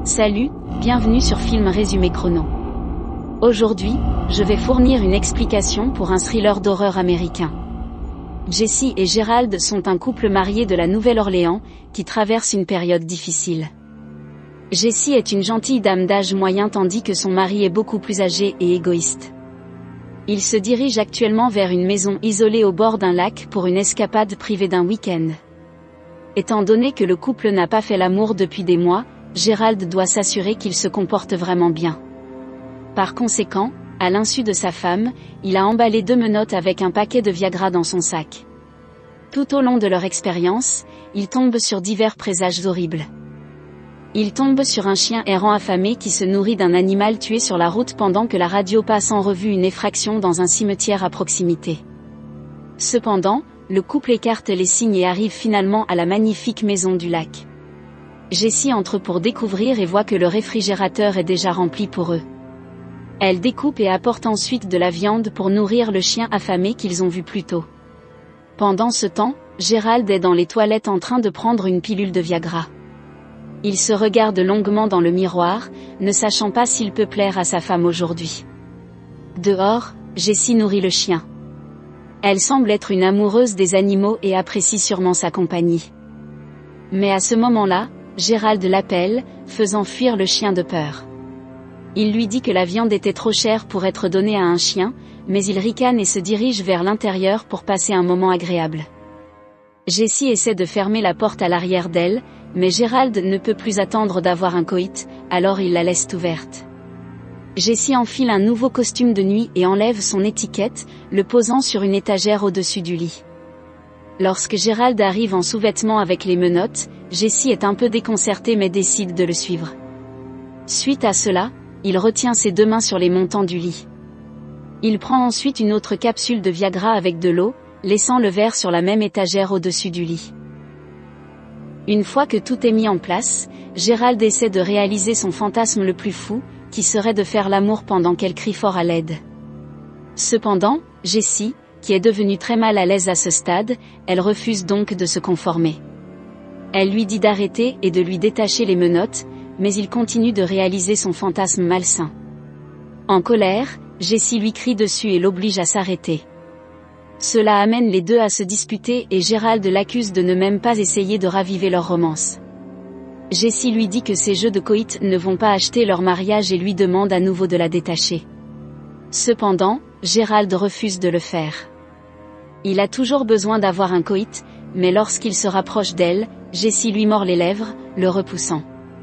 Salut, bienvenue sur Film Résumé Chrono. Aujourd'hui, je vais fournir une explication pour un thriller d'horreur américain. Jesse et Gerald sont un couple marié de la Nouvelle-Orléans, qui traverse une période difficile. Jesse est une gentille dame d'âge moyen tandis que son mari est beaucoup plus âgé et égoïste. Ils se dirigent actuellement vers une maison isolée au bord d'un lac pour une escapade privée d'un week-end. Étant donné que le couple n'a pas fait l'amour depuis des mois, Gerald doit s'assurer qu'il se comporte vraiment bien. Par conséquent, à l'insu de sa femme, il a emballé 2 menottes avec un paquet de Viagra dans son sac. Tout au long de leur expérience, ils tombent sur divers présages horribles. Ils tombent sur un chien errant affamé qui se nourrit d'un animal tué sur la route pendant que la radio passe en revue une effraction dans un cimetière à proximité. Cependant, le couple écarte les signes et arrive finalement à la magnifique maison du lac. Jesse entre pour découvrir et voit que le réfrigérateur est déjà rempli pour eux. Elle découpe et apporte ensuite de la viande pour nourrir le chien affamé qu'ils ont vu plus tôt. Pendant ce temps, Gerald est dans les toilettes en train de prendre une pilule de Viagra. Il se regarde longuement dans le miroir, ne sachant pas s'il peut plaire à sa femme aujourd'hui. Dehors, Jesse nourrit le chien. Elle semble être une amoureuse des animaux et apprécie sûrement sa compagnie. Mais à ce moment-là, Gerald l'appelle, faisant fuir le chien de peur. Il lui dit que la viande était trop chère pour être donnée à un chien, mais il ricane et se dirige vers l'intérieur pour passer un moment agréable. Jesse essaie de fermer la porte à l'arrière d'elle, mais Gerald ne peut plus attendre d'avoir un coït, alors il la laisse ouverte. Jesse enfile un nouveau costume de nuit et enlève son étiquette, le posant sur une étagère au-dessus du lit. Lorsque Gerald arrive en sous-vêtements avec les menottes, Jesse est un peu déconcerté mais décide de le suivre. Suite à cela, il retient ses 2 mains sur les montants du lit. Il prend ensuite une autre capsule de Viagra avec de l'eau, laissant le verre sur la même étagère au-dessus du lit. Une fois que tout est mis en place, Gerald essaie de réaliser son fantasme le plus fou, qui serait de faire l'amour pendant qu'elle crie fort à l'aide. Cependant, Jesse, qui est devenue très mal à l'aise à ce stade, elle refuse donc de se conformer. Elle lui dit d'arrêter et de lui détacher les menottes, mais il continue de réaliser son fantasme malsain. En colère, Jesse lui crie dessus et l'oblige à s'arrêter. Cela amène les deux à se disputer et Gerald l'accuse de ne même pas essayer de raviver leur romance. Jesse lui dit que ces jeux de coït ne vont pas acheter leur mariage et lui demande à nouveau de la détacher. Cependant, Gerald refuse de le faire. Il a toujours besoin d'avoir un coït, mais lorsqu'il se rapproche d'elle, Jesse lui mord les lèvres, le repoussant.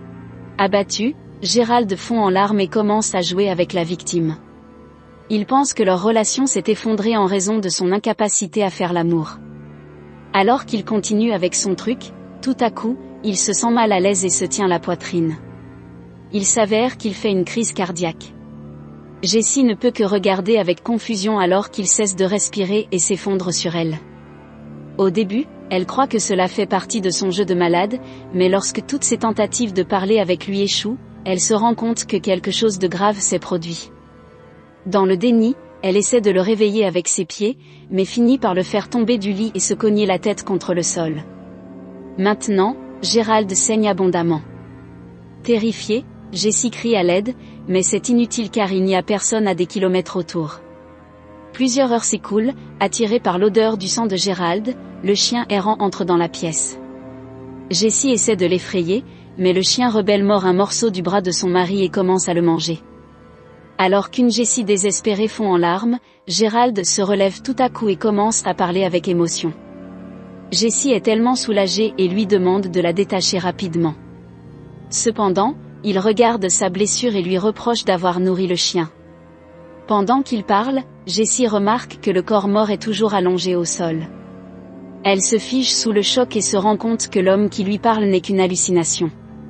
Abattu, Gerald fond en larmes et commence à jouer avec la victime. Il pense que leur relation s'est effondrée en raison de son incapacité à faire l'amour. Alors qu'il continue avec son truc, tout à coup, il se sent mal à l'aise et se tient la poitrine. Il s'avère qu'il fait une crise cardiaque. Jesse ne peut que regarder avec confusion alors qu'il cesse de respirer et s'effondre sur elle. Au début, elle croit que cela fait partie de son jeu de malade, mais lorsque toutes ses tentatives de parler avec lui échouent, elle se rend compte que quelque chose de grave s'est produit. Dans le déni, elle essaie de le réveiller avec ses pieds, mais finit par le faire tomber du lit et se cogner la tête contre le sol. Maintenant, Gerald saigne abondamment. Terrifié, Jesse crie à l'aide, mais c'est inutile car il n'y a personne à des kilomètres autour. Plusieurs heures s'écoulent, attiré par l'odeur du sang de Gerald, le chien errant entre dans la pièce. Jesse essaie de l'effrayer, mais le chien rebelle mord un morceau du bras de son mari et commence à le manger. Alors qu'une Jesse désespérée fond en larmes, Gerald se relève tout à coup et commence à parler avec émotion. Jesse est tellement soulagée et lui demande de la détacher rapidement. Cependant, il regarde sa blessure et lui reproche d'avoir nourri le chien. Pendant qu'il parle, Jesse remarque que le corps mort est toujours allongé au sol. Elle se fige sous le choc et se rend compte que l'homme qui lui parle n'est qu'une hallucination.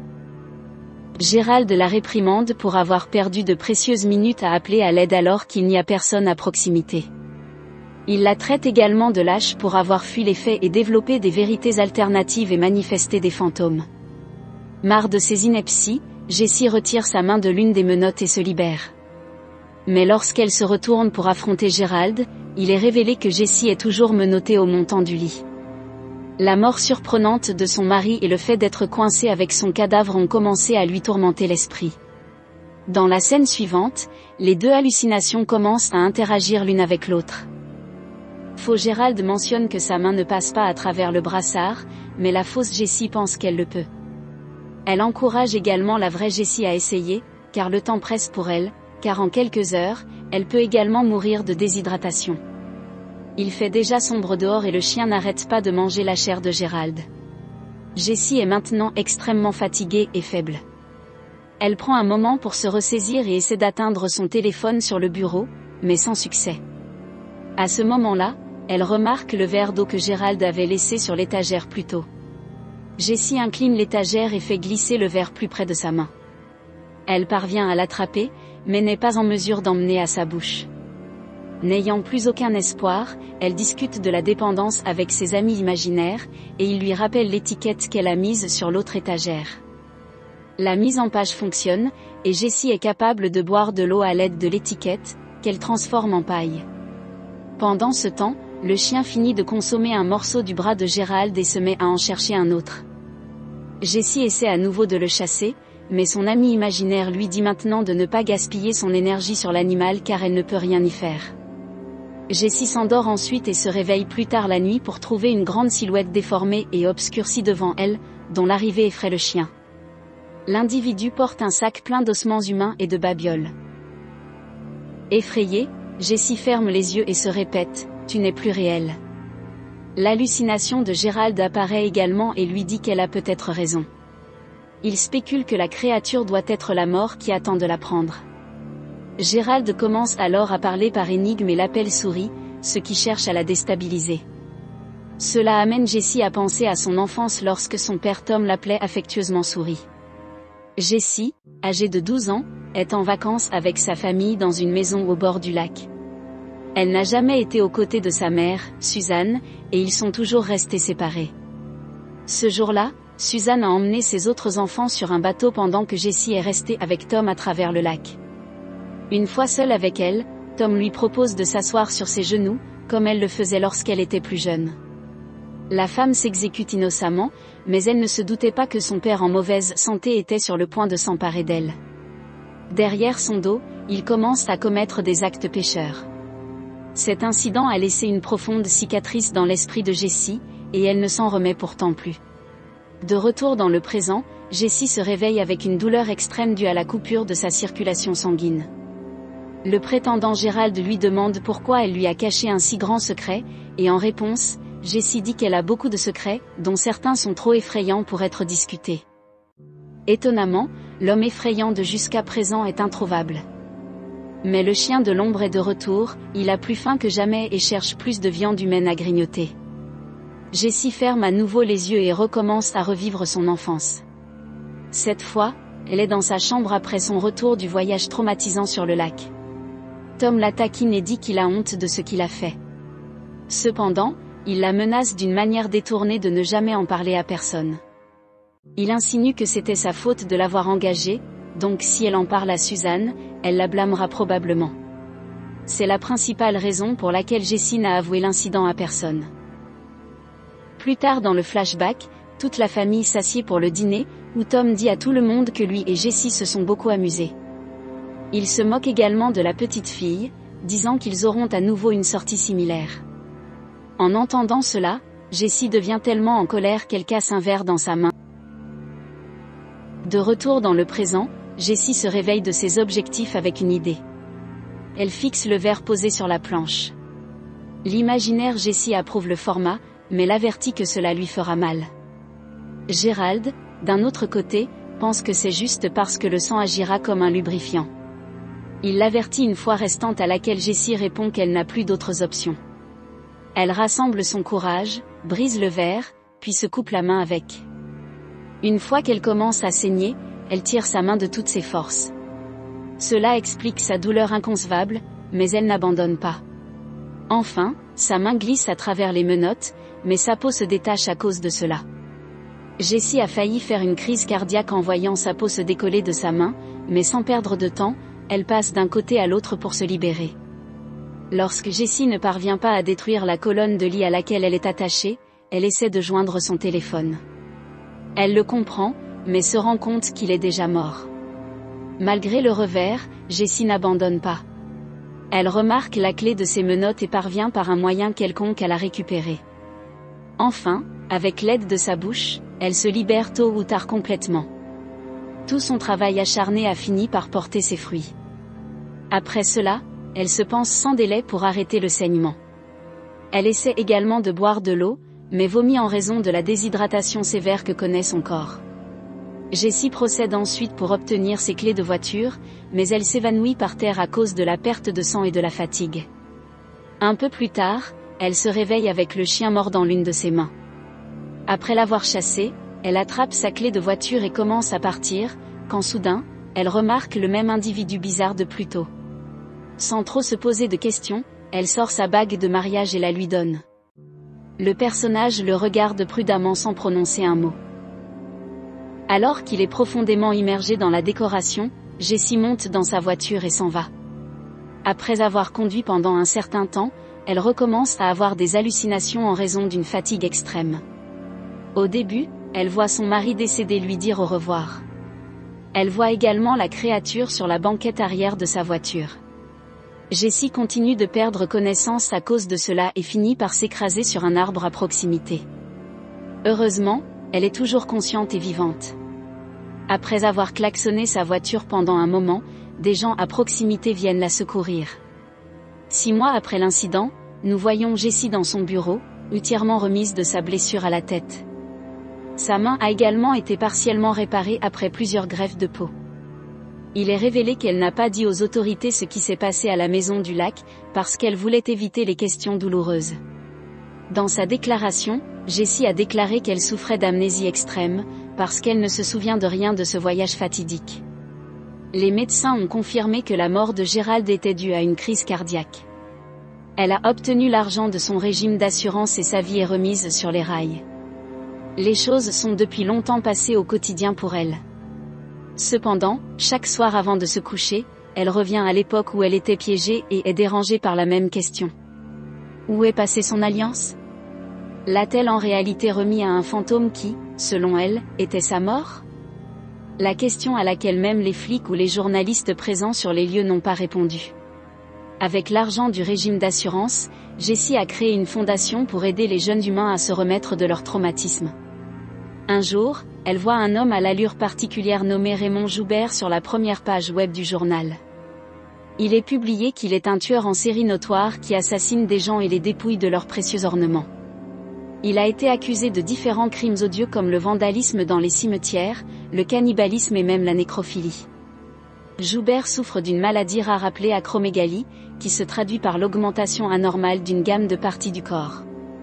Gerald la réprimande pour avoir perdu de précieuses minutes à appeler à l'aide alors qu'il n'y a personne à proximité. Il la traite également de lâche pour avoir fui les faits et développé des vérités alternatives et manifesté des fantômes. Marre de ses inepties, Jesse retire sa main de l'une des menottes et se libère. Mais lorsqu'elle se retourne pour affronter Gerald, il est révélé que Jesse est toujours menottée au montant du lit. La mort surprenante de son mari et le fait d'être coincé avec son cadavre ont commencé à lui tourmenter l'esprit. Dans la scène suivante, les deux hallucinations commencent à interagir l'une avec l'autre. Faux Gérald mentionne que sa main ne passe pas à travers le brassard, mais la fausse Jessie pense qu'elle le peut. Elle encourage également la vraie Jessie à essayer, car le temps presse pour elle, car en quelques heures, elle peut également mourir de déshydratation. Il fait déjà sombre dehors et le chien n'arrête pas de manger la chair de Gérald. Jessie est maintenant extrêmement fatiguée et faible. Elle prend un moment pour se ressaisir et essaie d'atteindre son téléphone sur le bureau, mais sans succès. À ce moment-là, elle remarque le verre d'eau que Gérald avait laissé sur l'étagère plus tôt. Jessie incline l'étagère et fait glisser le verre plus près de sa main. Elle parvient à l'attraper, mais n'est pas en mesure d'emmener à sa bouche. N'ayant plus aucun espoir, elle discute de la dépendance avec ses amis imaginaires, et il lui rappelle l'étiquette qu'elle a mise sur l'autre étagère. La mise en page fonctionne, et Jessie est capable de boire de l'eau à l'aide de l'étiquette, qu'elle transforme en paille. Pendant ce temps, le chien finit de consommer un morceau du bras de Gérald et se met à en chercher un autre. Jessie essaie à nouveau de le chasser, mais son ami imaginaire lui dit maintenant de ne pas gaspiller son énergie sur l'animal car elle ne peut rien y faire. Jessie s'endort ensuite et se réveille plus tard la nuit pour trouver une grande silhouette déformée et obscurcie devant elle, dont l'arrivée effraie le chien. L'individu porte un sac plein d'ossements humains et de babioles. Effrayée, Jessie ferme les yeux et se répète « Tu n'es plus réel ». L'hallucination de Gérald apparaît également et lui dit qu'elle a peut-être raison. Il spécule que la créature doit être la mort qui attend de la prendre. Gérald commence alors à parler par énigme et l'appelle souris, ce qui cherche à la déstabiliser. Cela amène Jessie à penser à son enfance lorsque son père Tom l'appelait affectueusement souris. Jessie, âgée de 12 ans, est en vacances avec sa famille dans une maison au bord du lac. Elle n'a jamais été aux côtés de sa mère, Suzanne, et ils sont toujours restés séparés. Ce jour-là, Suzanne a emmené ses autres enfants sur un bateau pendant que Jessie est restée avec Tom à travers le lac. Une fois seule avec elle, Tom lui propose de s'asseoir sur ses genoux, comme elle le faisait lorsqu'elle était plus jeune. La femme s'exécute innocemment, mais elle ne se doutait pas que son père en mauvaise santé était sur le point de s'emparer d'elle. Derrière son dos, il commence à commettre des actes pécheurs. Cet incident a laissé une profonde cicatrice dans l'esprit de Jessie, et elle ne s'en remet pourtant plus. De retour dans le présent, Jessie se réveille avec une douleur extrême due à la coupure de sa circulation sanguine. Le prétendant Gérald lui demande pourquoi elle lui a caché un si grand secret, et en réponse, Jessie dit qu'elle a beaucoup de secrets, dont certains sont trop effrayants pour être discutés. Étonnamment, l'homme effrayant de jusqu'à présent est introuvable. Mais le chien de l'ombre est de retour, il a plus faim que jamais et cherche plus de viande humaine à grignoter. Jessie ferme à nouveau les yeux et recommence à revivre son enfance. Cette fois, elle est dans sa chambre après son retour du voyage traumatisant sur le lac. Tom la taquine et dit qu'il a honte de ce qu'il a fait. Cependant, il la menace d'une manière détournée de ne jamais en parler à personne. Il insinue que c'était sa faute de l'avoir engagée, donc si elle en parle à Suzanne, elle la blâmera probablement. C'est la principale raison pour laquelle Jessie n'a avoué l'incident à personne. Plus tard dans le flashback, toute la famille s'assied pour le dîner, où Tom dit à tout le monde que lui et Jessie se sont beaucoup amusés. Il se moque également de la petite fille, disant qu'ils auront à nouveau une sortie similaire. En entendant cela, Jessie devient tellement en colère qu'elle casse un verre dans sa main. De retour dans le présent, Jessie se réveille de ses objectifs avec une idée. Elle fixe le verre posé sur la planche. L'imaginaire Jessie approuve le format, mais l'avertit que cela lui fera mal. Gérald, d'un autre côté, pense que c'est juste parce que le sang agira comme un lubrifiant. Il l'avertit une fois restante à laquelle Jessie répond qu'elle n'a plus d'autres options. Elle rassemble son courage, brise le verre, puis se coupe la main avec. Une fois qu'elle commence à saigner, elle tire sa main de toutes ses forces. Cela explique sa douleur inconcevable, mais elle n'abandonne pas. Enfin, sa main glisse à travers les menottes, mais sa peau se détache à cause de cela. Jessie a failli faire une crise cardiaque en voyant sa peau se décoller de sa main, mais sans perdre de temps, elle passe d'un côté à l'autre pour se libérer. Lorsque Jessie ne parvient pas à détruire la colonne de lit à laquelle elle est attachée, elle essaie de joindre son téléphone. Elle le comprend, mais se rend compte qu'il est déjà mort. Malgré le revers, Jessie n'abandonne pas. Elle remarque la clé de ses menottes et parvient par un moyen quelconque à la récupérer. Enfin, avec l'aide de sa bouche, elle se libère tôt ou tard complètement. Tout son travail acharné a fini par porter ses fruits. Après cela, elle se pense sans délai pour arrêter le saignement. Elle essaie également de boire de l'eau, mais vomit en raison de la déshydratation sévère que connaît son corps. Jessie procède ensuite pour obtenir ses clés de voiture, mais elle s'évanouit par terre à cause de la perte de sang et de la fatigue. Un peu plus tard, elle se réveille avec le chien mort dans l'une de ses mains. Après l'avoir chassé, elle attrape sa clé de voiture et commence à partir, quand soudain, elle remarque le même individu bizarre de plus tôt. Sans trop se poser de questions, elle sort sa bague de mariage et la lui donne. Le personnage le regarde prudemment sans prononcer un mot. Alors qu'il est profondément immergé dans la décoration, Jessie monte dans sa voiture et s'en va. Après avoir conduit pendant un certain temps, elle recommence à avoir des hallucinations en raison d'une fatigue extrême. Au début, elle voit son mari décédé lui dire au revoir. Elle voit également la créature sur la banquette arrière de sa voiture. Jessie continue de perdre connaissance à cause de cela et finit par s'écraser sur un arbre à proximité. Heureusement, elle est toujours consciente et vivante. Après avoir klaxonné sa voiture pendant un moment, des gens à proximité viennent la secourir. 6 mois après l'incident, nous voyons Jessie dans son bureau, entièrement remise de sa blessure à la tête. Sa main a également été partiellement réparée après plusieurs greffes de peau. Il est révélé qu'elle n'a pas dit aux autorités ce qui s'est passé à la Maison du Lac, parce qu'elle voulait éviter les questions douloureuses. Dans sa déclaration, Jessie a déclaré qu'elle souffrait d'amnésie extrême, parce qu'elle ne se souvient de rien de ce voyage fatidique. Les médecins ont confirmé que la mort de Gérald était due à une crise cardiaque. Elle a obtenu l'argent de son régime d'assurance et sa vie est remise sur les rails. Les choses sont depuis longtemps passées au quotidien pour elle. Cependant, chaque soir avant de se coucher, elle revient à l'époque où elle était piégée et est dérangée par la même question. Où est passée son alliance ? L'a-t-elle en réalité remis à un fantôme qui, selon elle, était sa mort ? La question à laquelle même les flics ou les journalistes présents sur les lieux n'ont pas répondu. Avec l'argent du régime d'assurance, Jessie a créé une fondation pour aider les jeunes humains à se remettre de leur traumatisme. Un jour, elle voit un homme à l'allure particulière nommé Raymond Joubert sur la première page web du journal. Il est publié qu'il est un tueur en série notoire qui assassine des gens et les dépouille de leurs précieux ornements. Il a été accusé de différents crimes odieux comme le vandalisme dans les cimetières, le cannibalisme et même la nécrophilie. Joubert souffre d'une maladie rare appelée acromégalie, qui se traduit par l'augmentation anormale d'une gamme de parties du corps.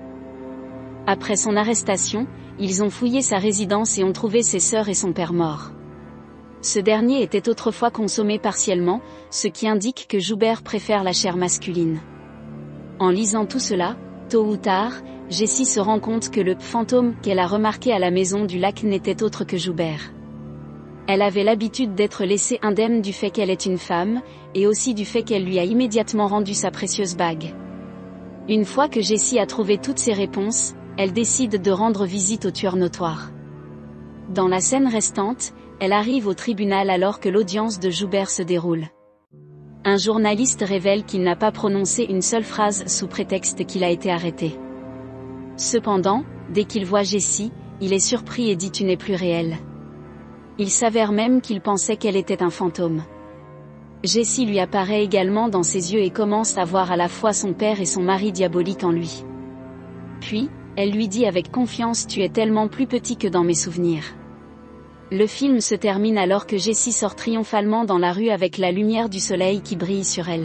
Après son arrestation, ils ont fouillé sa résidence et ont trouvé ses sœurs et son père morts. Ce dernier était autrefois consommé partiellement, ce qui indique que Joubert préfère la chair masculine. En lisant tout cela, tôt ou tard, Jessie se rend compte que le fantôme qu'elle a remarqué à la Maison du Lac n'était autre que Joubert. Elle avait l'habitude d'être laissée indemne du fait qu'elle est une femme, et aussi du fait qu'elle lui a immédiatement rendu sa précieuse bague. Une fois que Jessie a trouvé toutes ses réponses, elle décide de rendre visite au tueur notoire. Dans la scène restante, elle arrive au tribunal alors que l'audience de Joubert se déroule. Un journaliste révèle qu'il n'a pas prononcé une seule phrase sous prétexte qu'il a été arrêté. Cependant, dès qu'il voit Jessie, il est surpris et dit « Tu n'es plus réelle ». Il s'avère même qu'il pensait qu'elle était un fantôme. Jessie lui apparaît également dans ses yeux et commence à voir à la fois son père et son mari diabolique en lui. Puis, elle lui dit avec confiance « Tu es tellement plus petit que dans mes souvenirs ». Le film se termine alors que Jessie sort triomphalement dans la rue avec la lumière du soleil qui brille sur elle.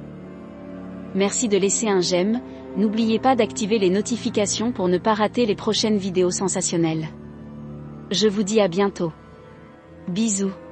Merci de laisser un j'aime, n'oubliez pas d'activer les notifications pour ne pas rater les prochaines vidéos sensationnelles. Je vous dis à bientôt. Bisous.